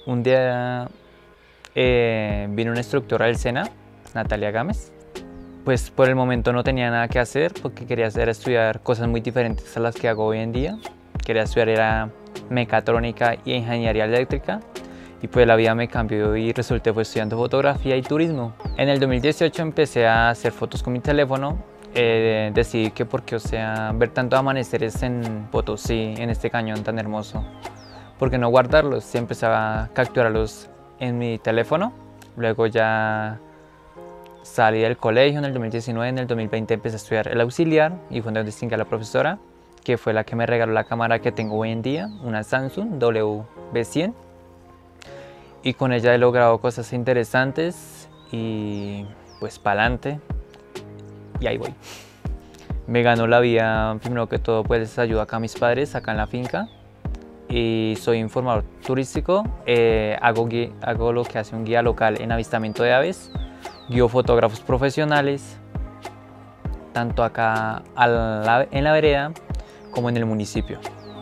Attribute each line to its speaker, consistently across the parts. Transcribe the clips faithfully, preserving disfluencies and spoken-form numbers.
Speaker 1: Un día eh, vino una instructora del SENA, Natalia Gámez. Pues por el momento no tenía nada que hacer porque quería hacer estudiar cosas muy diferentes a las que hago hoy en día. Quería estudiar era mecatrónica y ingeniería eléctrica, y pues la vida me cambió y resulté pues estudiando fotografía y turismo. En el dos mil dieciocho empecé a hacer fotos con mi teléfono. Eh, decidí que porque, o sea, ver tantos amaneceres en Potosí, en este cañón tan hermoso, ¿por qué no guardarlos? Y empecé a capturarlos en mi teléfono. Luego ya salí del colegio en el dos mil diecinueve, en el dos mil veinte empecé a estudiar el auxiliar y fue donde distinguí a la profesora, que fue la que me regaló la cámara que tengo hoy en día, una Samsung W B cien. Y con ella he logrado cosas interesantes y pues pa'lante. Y ahí voy. Me ganó la vida, primero que todo, pues ayudo acá a mis padres, acá en la finca. Y soy informador turístico, eh, hago, hago lo que hace un guía local en avistamiento de aves, guío fotógrafos profesionales, tanto acá a la, en la vereda como en el municipio.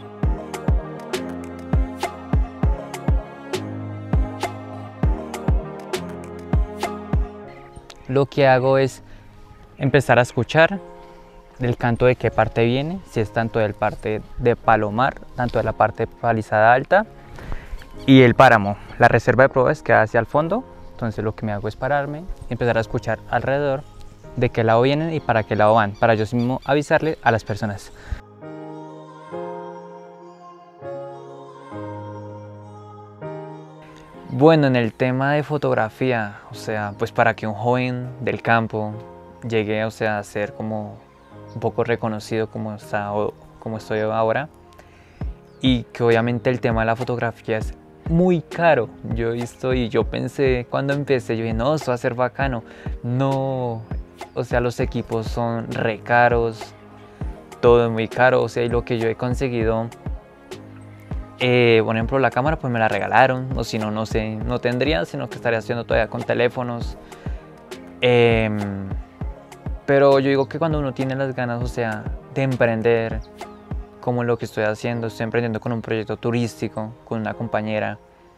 Speaker 1: Lo que hago es empezar a escuchar el canto de qué parte viene, si es tanto del parte de Palomar, tanto de la parte de Palizada Alta y el páramo. La reserva de pruebas queda hacia el fondo, entonces lo que me hago es pararme y empezar a escuchar alrededor de qué lado vienen y para qué lado van, para yo mismo avisarle a las personas. Bueno, en el tema de fotografía, o sea, pues para que un joven del campo llegue, o sea, a ser como un poco reconocido como, está, o como estoy ahora, y que obviamente el tema de la fotografía es muy caro. Yo he visto y yo pensé cuando empecé, yo dije, no, esto va a ser bacano. No, o sea, los equipos son re caros, todo es muy caro, o sea, y lo que yo he conseguido, eh, por ejemplo, la cámara pues me la regalaron, o si no, no sé, no tendría, sino que estaría haciendo todavía con teléfonos. Eh, pero yo digo que cuando uno tiene las ganas, o sea, de emprender, como lo que estoy haciendo, estoy emprendiendo con un proyecto turístico, con una compañera,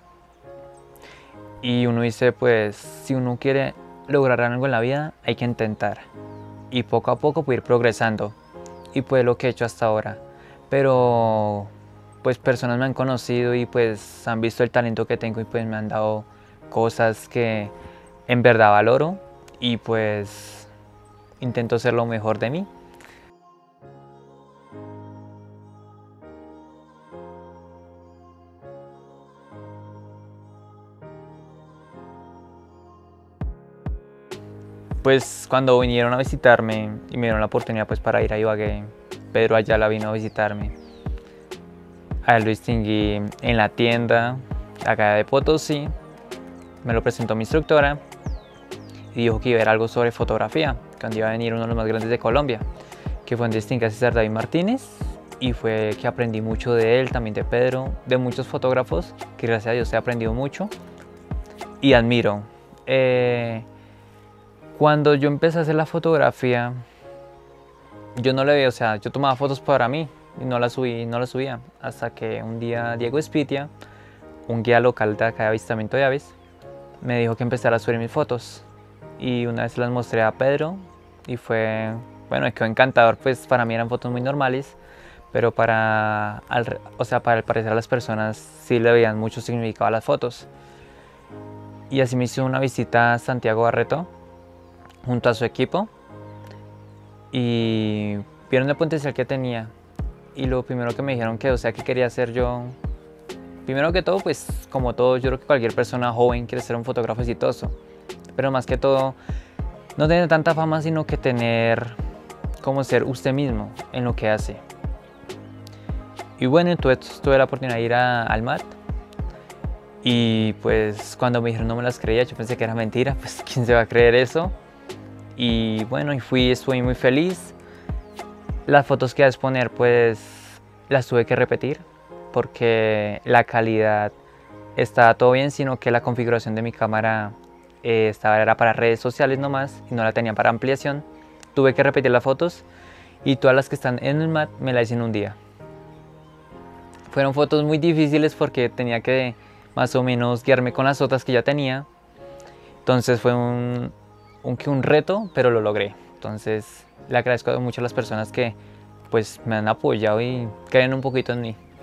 Speaker 1: y uno dice, pues, si uno quiere lograr algo en la vida, hay que intentar, y poco a poco puede ir progresando, y pues lo que he hecho hasta ahora. Pero pues personas me han conocido y pues han visto el talento que tengo y pues me han dado cosas que en verdad valoro, y pues intento ser lo mejor de mí. Pues cuando vinieron a visitarme y me dieron la oportunidad pues para ir a Ibagué, Pedro Ayala vino a visitarme. A él lo distinguí en la tienda acá de Potosí, me lo presentó mi instructora y dijo que iba a ver algo sobre fotografía, cuando iba a venir uno de los más grandes de Colombia, que fue en distingue a César David Martínez, y fue que aprendí mucho de él, también de Pedro, de muchos fotógrafos, que gracias a Dios he aprendido mucho y admiro. Eh, cuando yo empecé a hacer la fotografía, yo no le veía, o sea, yo tomaba fotos para mí y no las subí, no las subía, hasta que un día Diego Espitia, un guía local de acá de avistamiento de aves, me dijo que empezara a subir mis fotos, y una vez las mostré a Pedro y fue, bueno, me quedó encantador. Pues para mí eran fotos muy normales, pero para, al, o sea, para el parecer a las personas sí le veían mucho significado a las fotos. Y así me hizo una visita a Santiago Barreto junto a su equipo y vieron el potencial que tenía, y lo primero que me dijeron que, o sea, que quería hacer yo, primero que todo, pues como todo, yo creo que cualquier persona joven quiere ser un fotógrafo exitoso, pero más que todo no tener tanta fama, sino que tener como ser usted mismo en lo que hace. Y bueno, entonces tuve la oportunidad de ir a, al M A T, y pues cuando me dijeron no me las creía, yo pensé que era mentira, pues quién se va a creer eso. Y bueno, y fui, estuve muy feliz. Las fotos que iba a exponer pues las tuve que repetir porque la calidad estaba todo bien, sino que la configuración de mi cámara eh, estaba, era para redes sociales nomás y no la tenía para ampliación. Tuve que repetir las fotos y todas las que están en el M A T me las hice en un día. Fueron fotos muy difíciles porque tenía que más o menos guiarme con las otras que ya tenía. Entonces fue un, un, un reto, pero lo logré. Entonces le agradezco mucho a las personas que pues me han apoyado y creen un poquito en mí.